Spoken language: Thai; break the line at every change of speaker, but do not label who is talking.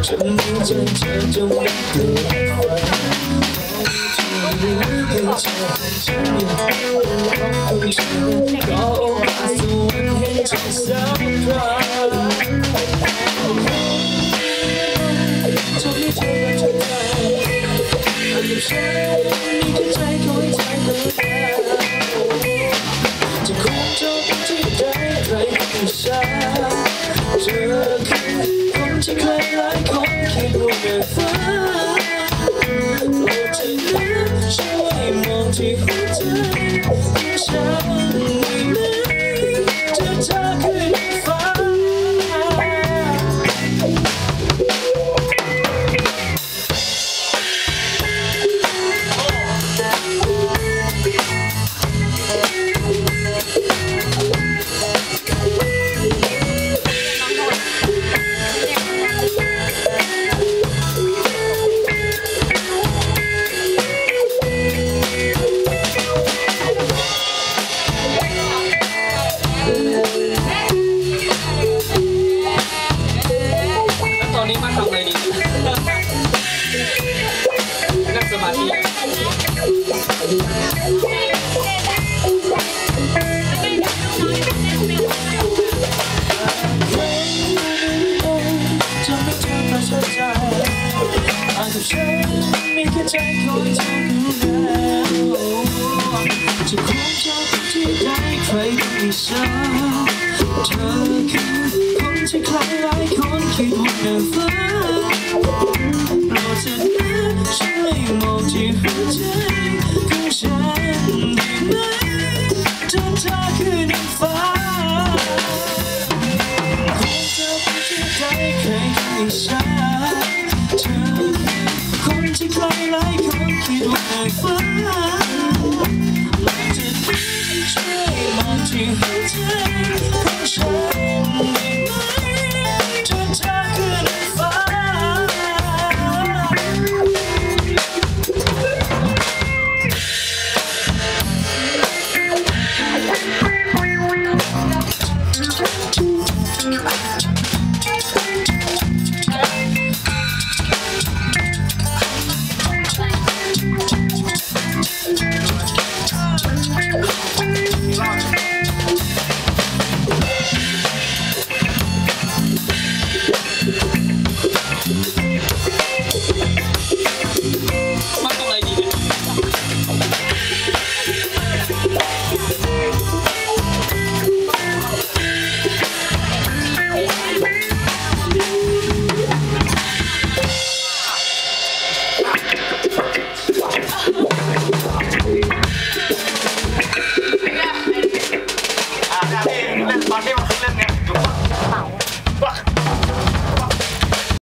ฉันมีใจเธอจงรักเธอให้เธอให้ฉันอยากรู้ของเธอขอโอกาสสวรรค์ให้เธอสักครั้งเธอไม่เธอรักเธอได้แต่ฉันมีแค่ใจคอยใจเธอจะคงจบที่ใดใครคือฉันเธอคือคนที่ใครหลายคนคิดว่าเกิดฝันโปรดเธอนะช่วยมองที่หัวใจของฉันได้ไหมเธอคือในฝันตอนนี้มาทำอะไรดีนั่งสมาธิจะไม่ทำมาสนใจอาจจะฉันมีแค่ใจคอยเธอดูแลจะคงจบที่ใดใครมีฉันเธอคือคนที่ใครหลายคนคิดว่าเกินฝันโปรดเธอนะช่วยมองที่หัวใจของฉันได้ไหมเธอคือในฝันคงจะเป็นที่ใดใครมีฉันเธอคือคนที่ใครหลายคนคิดว่าเกินฝันโปรดเธอนะช่วยมองที่หัวใจ